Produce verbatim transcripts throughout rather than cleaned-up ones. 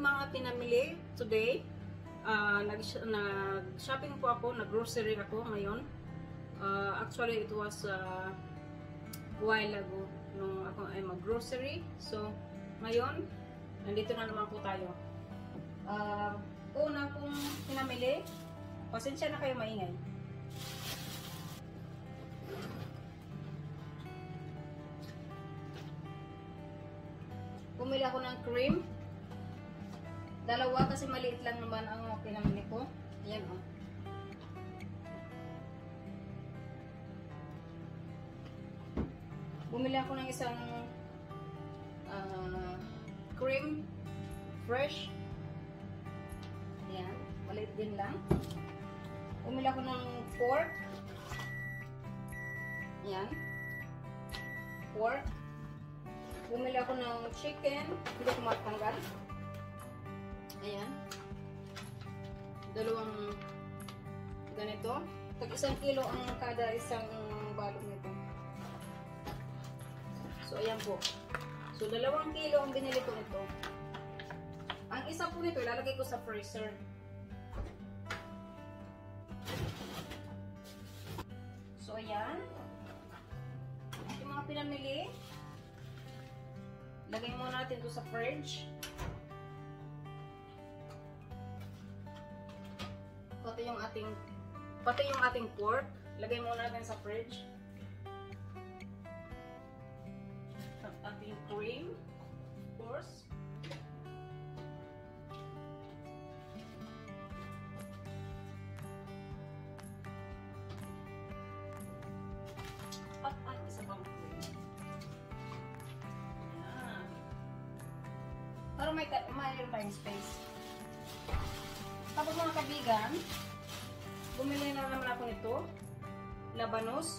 mga pinamili today. Uh, Nag-shopping po ako, nag-grocery ako ngayon. Uh, actually, it was uh, a while ago nung ako ay mag-grocery. So, ngayon, nandito na naman po tayo. Uh, una kong pinamili, pasensya na kayo maingay. Bumili ako ng cream. Dalawa kasi maliit lang naman ang pinamili ko. Ayan o. Oh. Bumili ako ng isang uh, cream fresh. Ayan. Maliit din lang. Bumili ako ng pork. Ayan. Pork. Bumili ako ng chicken. Hindi ko matanggal. Ayan. Dalawang ganito. Tag isang kilo ang kada isang balot nito. So, ayan po. So, dalawang kilo ang binili ko nito. Ang isa po nito, ilalagay ko sa freezer. So, ayan. Yung mga pinamili. Lagay muna natin ito sa fridge. Pati yung ating pati yung ating pork, lagay muna natin sa fridge. Ang ating cream, of course. At ang isa pang cream. Ayan. Para may mayroon tayong space. Tapos mga kaibigan, bumili na naman ako nito, labanos.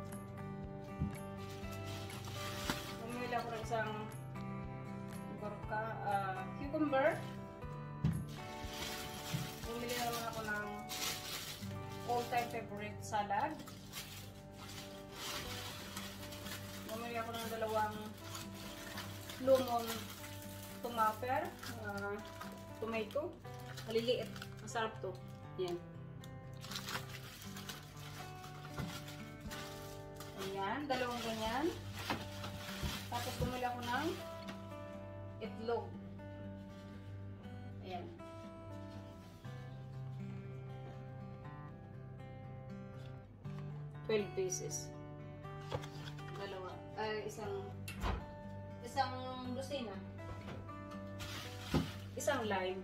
Bumili ako ng isang gorka, uh, cucumber. Bumili na naman ako ng all-time favorite salad. Bumili ako ng dalawang lemon tomato, uh, tomato. Maliliit. Masarap to. Ayan. Ayan. Dalawang ganyan. Tapos bumili ako ng itlog. Ayan. twelve pieces. Dalawa. Ay, isang isang dosina. Isang lime.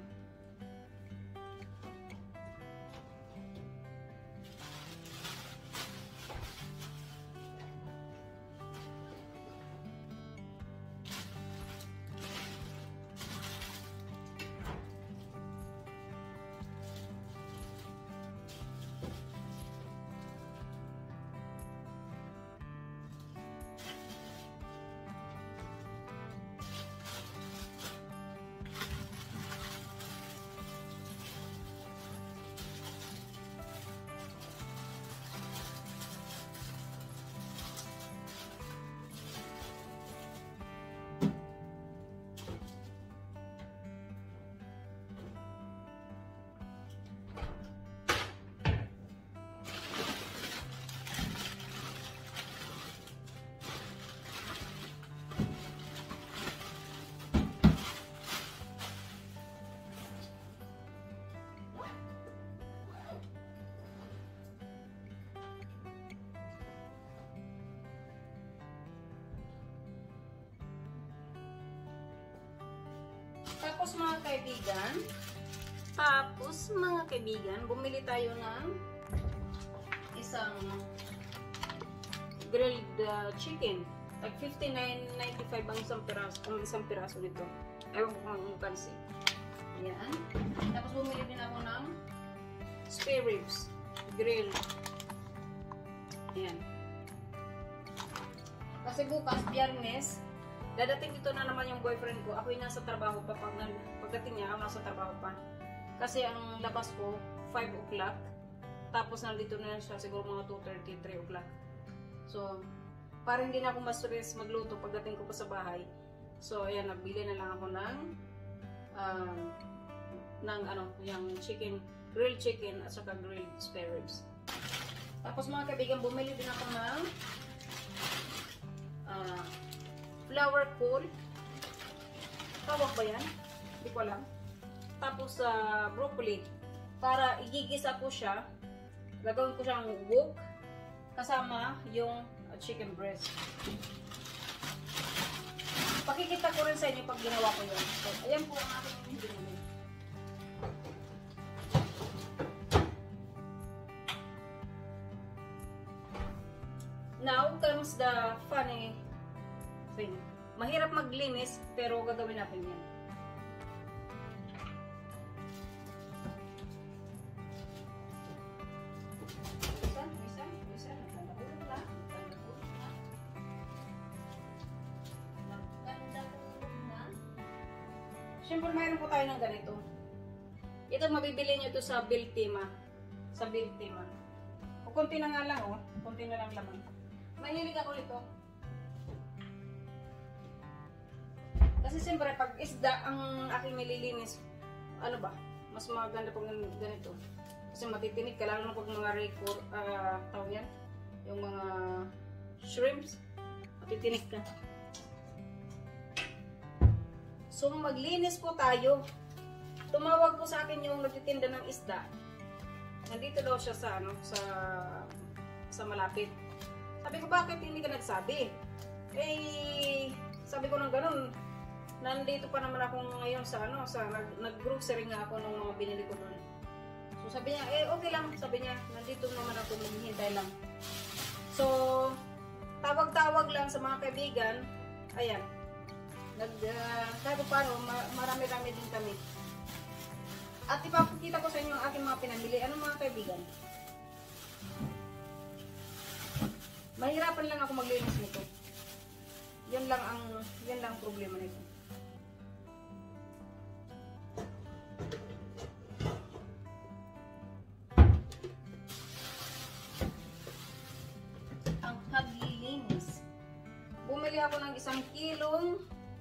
Tapos mga kaibigan, tapos mga kaibigan, bumili tayo ng isang grilled uh, chicken. Like fifty-nine ninety-five ang isang piraso, ang isang piraso nito. Ewan ko kung kansi. Ayan. Tapos bumili din ako ng spare ribs, grilled. Ayan. Kasi bukas, Biyernes, dadating dito na naman yung boyfriend ko. Ako yung nasa trabaho pa. Pag, pagdating niya, ako nasa trabaho pa. Kasi ang labas ko, five o'clock. Tapos nandito na siya siguro mga two thirty, three o'clock. So, para hindi na ako ma-stress magluto pagdating ko pa sa bahay. So, ayan, nagbili na lang ako ng um, ng ano, yung chicken, grilled chicken at saka grilled spare ribs. Tapos mga kaibigan, bumili din ako ng uh, flower cool. Tawag ba yan? Hindi ko alam. Tapos uh, broccoli. Para igigisa ko siya, gagawin ko siyang wok kasama yung uh, chicken breast. Pakikita ko rin sa inyo pag ginawa ko yun. So, ayan po ang aking binili. Now comes the funny thing. Mahirap maglinis, pero gagawin natin yan. Siyempre, mayroon po tayo ng ganito. Ito, mabibili nyo ito sa Biltima. Sa Biltima. O, konti na nga lang, oh. Konti na lang laman. Mahilig ako nito. Kasi siyempre, pag isda ang aking nililinis, ano ba, mas maganda pag ganito. Kasi matitinig ka, lalo na pag mga record, uh, tawag yan, yung mga shrimps, matitinig ka. So, maglinis po tayo. Tumawag po sa akin yung nagtitinda ng isda. Nandito daw siya sa, ano, sa, sa malapit. Sabi ko, bakit hindi ka nagsabi? Eh, sabi ko ng ganun, nandito pa naman ako ngayon sa, ano, sa, nag-grocery nga ako ng mga binili ko doon. So, sabi niya, eh, okay lang. Sabi niya, nandito naman ako, maghihintay lang. So, tawag-tawag lang sa mga kaibigan. Ayan. Nag, uh, kahit paano, marami-rami din kami. At ipapakita ko sa inyo ang aking mga pinamili. Ano mga kaibigan? Mahirapan lang ako maglinis nito. Yan lang ang, yan lang ang problema nito. Ang paglilinis. Bumili ako ng isang kilong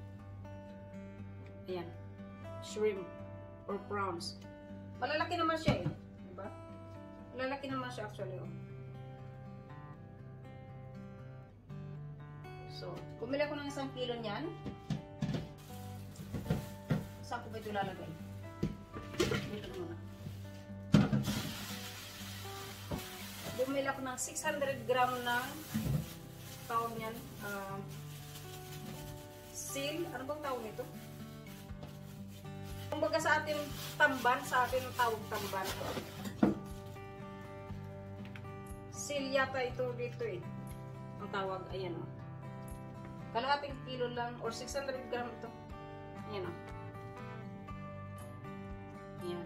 ayan, shrimp or prawns. Malalaki naman siya eh. Diba? Malalaki naman siya actually. Oh. So, bumili ako ng isang kilo niyan. Saan ko ba ito lalagay? Dito muna. Bumili ako ng six hundred gram ng tawag niyan. Uh, seal. Ano bang tawag nito? Kumbaga sa atin tamban, sa atin tawag tamban. Seal yata ito dito eh. Ang tawag, ayan o. Oh. Kalahating kilo lang or six hundred gram ito. Ayan o. Oh. Ayan.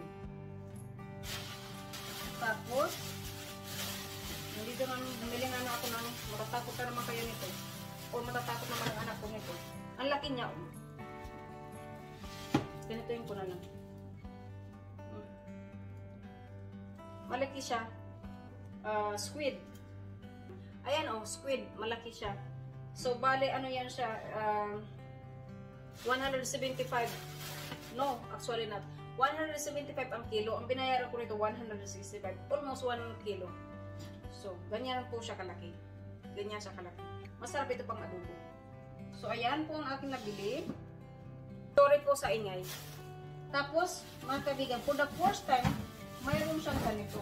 Tapos, nandito naman, namili nga na ako ng, matatakot ka naman kayo nito. O matatakot naman ang anak ko nito. Ang laki niya o. Oh. Ganituin ko na lang. Hmm. Malaki siya. Uh, squid. Ayan oh, squid. Malaki siya. So, bale, ano yan siya? Uh, one hundred seventy-five. No, actually not. one hundred seventy-five ang kilo. Ang binayaran ko nito, one hundred sixty-five. Almost one kilo. So, ganyan po siya kalaki. Ganyan siya kalaki. Masarap ito pang adobo. So, ayan po ang aking nabili. Sorry po sa ingay. Tapos, mga kaibigan, for the first time, mayroon siyang ganito.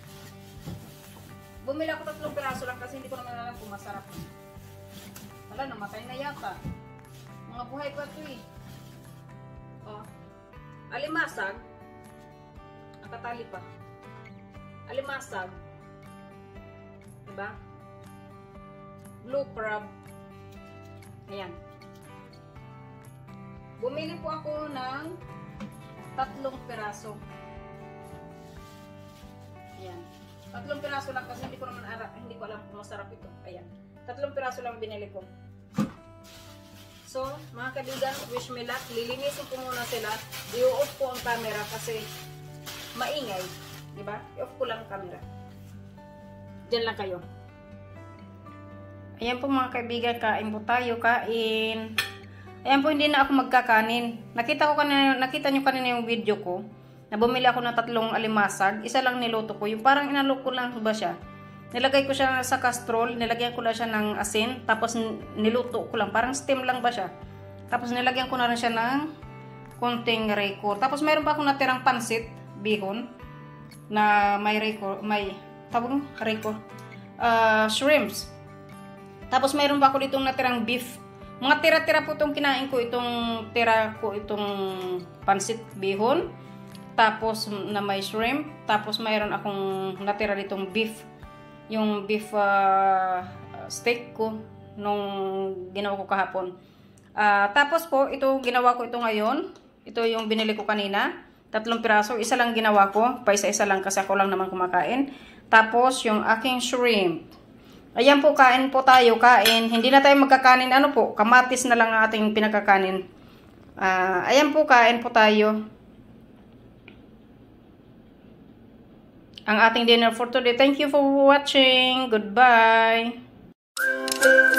Bumili ako tatlong piraso lang kasi hindi ko naman alam kung masarap. Wala, namatay na yata. Mga buhay pa ito eh. Oh. Alimasag. Nakatali pa. Alimasag. Diba? Blue crab. Ayan. Bumili po ako ng tatlong piraso. Ayan. Tatlong piraso lang kasi hindi ko naman hindi ko alam kung masarap ito. Ayan. Tatlong piraso lang binili ko. So, mga kaibigan, wish me luck. Lilinisin ko muna sila. I-off ko ang camera kasi maingay. Diba? I-off ko lang ang camera. Diyan lang kayo. Ayan po mga kaibigan, kain po tayo. Kain. Ayan po, hindi na ako magkakanin. Nakita ko kanina, nakita nyo kanina yung video ko, na bumili ako ng tatlong alimasag. Isa lang niluto ko. Yung parang inalok ko lang ba siya. Nilagay ko siya sa kastrol, nilagyan ko lang siya ng asin, tapos niluto ko lang. Parang steam lang ba siya. Tapos nilagyan ko na rin siya ng konting raycor. Tapos mayroon pa akong natirang pansit, bihon, na may raycor, may, tawag mo, raycor, uh, shrimps. Tapos mayroon pa ako ditong natirang beef. Mga tira-tira po itong kinain ko, itong tira ko, itong pansit bihon. Tapos na may shrimp. Tapos mayroon akong natira ditong beef. Yung beef uh, steak ko nung ginawa ko kahapon. Uh, tapos po, ito ginawa ko ito ngayon. Ito yung binili ko kanina. Tatlong piraso. Isa lang ginawa ko. Pa isa-isa lang kasi ako lang naman kumakain. Tapos yung aking shrimp. Ayan po, kain po tayo, kain. Hindi na tayo magkakanin, ano po, kamatis na lang ang ating pinakakanin. Uh, ayan po, kain po tayo. Ang ating dinner for today. Thank you for watching. Goodbye.